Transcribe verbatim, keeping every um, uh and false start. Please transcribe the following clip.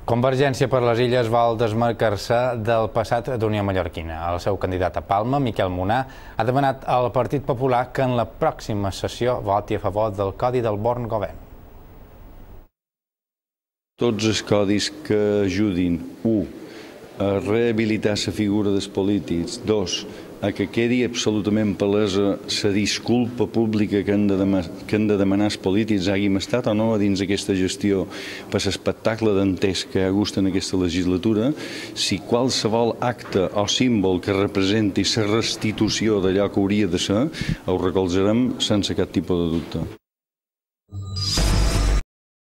Convergència per les Illes vol desmarcar-se del passat d'Unió Mallorquina. El seu candidat a Palma, Miquel Munar, ha demanat al Partit Popular que en la pròxima sessió voti a favor del Codi del Bon Govern. Tots els codis que ajudin, u, a rehabilitar la figura dels polítics, dos, a que quedi absolutament palesa la disculpa pública que han de, que han de demanar els polítics, hàgim estat o no a dins d'aquesta gestió per l'espectacle d'entès que hi ha hagut en aquesta legislatura, si qualsevol acte o símbol que representi la restitució d'allò que hauria de ser, ho recolzarem sense cap tipus de dubte.